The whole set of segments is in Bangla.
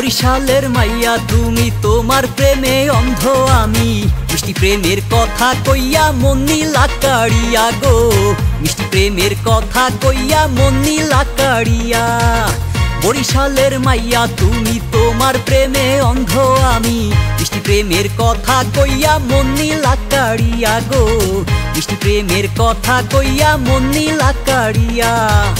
বরিশালের মাইয়া তুমি, তোমার প্রেমে অন্ধ আমি। মিষ্টি প্রেমের কথা কইয়া মন নীলা কাড়িয়া গো, মিষ্টি প্রেমের কথা কইয়া মন নীলা কাড়িয়া। বরিশালের মাইয়া তুমি, তোমার প্রেমে অন্ধ আমি। মিষ্টি প্রেমের কথা কইয়া মন নীলা কাড়িয়া গো, মিষ্টি প্রেমের কথা কইয়া মন নীলা কাড়িয়া।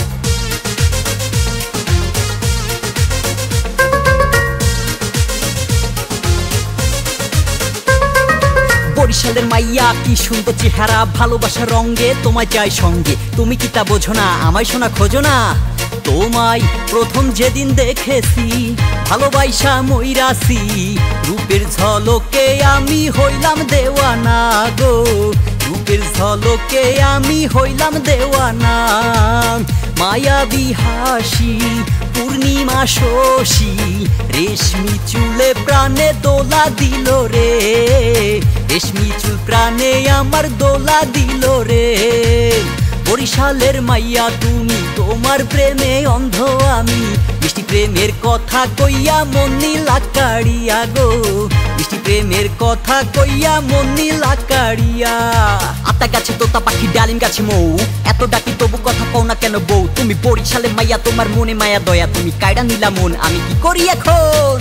বরিশালের মাইয়া কি সুন্দর চেহারা, ভালোবাসার রঙে তোমায় চাই সঙ্গে। তুমি কি তা বোঝো না, আমায় শোনা খোঁজো না। তোমায় প্রথম যেদিন দেখেছি, ভালোবাসা মইরাছি। রূপের ঝলকে আমি হইলাম দেওয়ানা গো, রূপের ঝলকে আমি হইলাম দেওয়ানা। মায়াবী হাসি, পূর্ণিমা শশী, রেশমি চুলে প্রাণে দোলা দিল রে, রেশমি চুল প্রাণে আমার দোলা দিল রে। বরিশালের মাইয়া তুমি, তোমার প্রেমে অন্ধ আমি। মিষ্টি প্রেমের কথা কইয়া মন নীলা কাড়িয়া গো, মিষ্টি প্রেমের কথা কইয়া মন নীলা কাড়িয়া। আতা গাছে তোতা পাখি, ডালিম গাছে মৌ, এত ডাকি তবু কথা কও না কেন বউ। তুমি বরিশালের মাইয়া, তোমার মনে মায়া দয়া, তুমি কাইড়া নিলা মন, আমি কি করি এখন?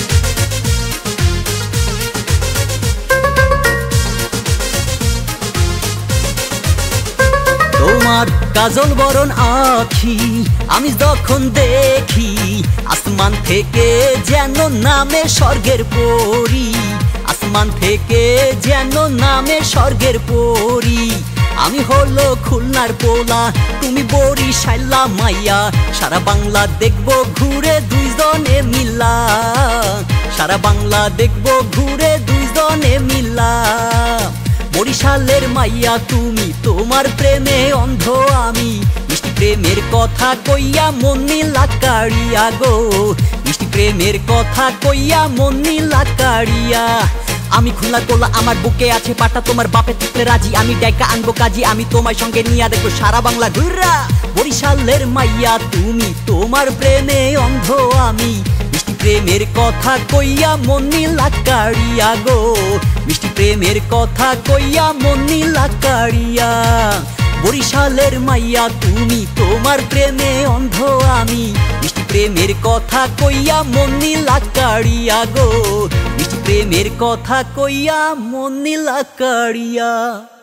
তোমার কাজল বরণ আখি আমি যখন দেখি, আসমান থেকে যেন নামে স্বর্গের পরী, আসমান থেকে যেন নামে স্বর্গের পরী। আমি হলো খুলনার পোলা, তুমি বরিশালা মাইয়া। সারা বাংলা দেখবো ঘুরে দুইজনে মিলা, সারা বাংলা দেখবো ঘুরে দুইজনে মিলা। বরিশালের মাইয়া তুমি, তোমার প্রেমে অন্ধ আমি। মিষ্টি প্রেমের কথা কইয়া মন নীলা কাড়িয়া গো, মিষ্টি প্রেমের কথা কইয়া মন নীলা কাড়িয়া। আমি খুলনা কোলা, আমার বুকে আছে পাটা, তোমার বাপে থাকলে রাজি, আমি ডাইকা আনবো কাজী। আমি তোমায় সঙ্গে নিয়া দেখো সারা বাংলা ঘুরা। বরিশালের মাইয়া তুমি, তোমার প্রেমে অন্ধ আমি। মিষ্টি প্রেমের কথা কইয়া মন নীলা কাড়িয়া গো, মিষ্টি প্রেমের কথা কইয়া মন নীলা কাড়িয়া। বরিশালের মাইয়া তুমি, তোমার প্রেমে অন্ধ আমি। মিষ্টি প্রেমের কথা কইয়া মন নীলা কাড়িয়া গো, মিষ্টি প্রেমের কথা কইয়া মন নীলা কাড়িয়া।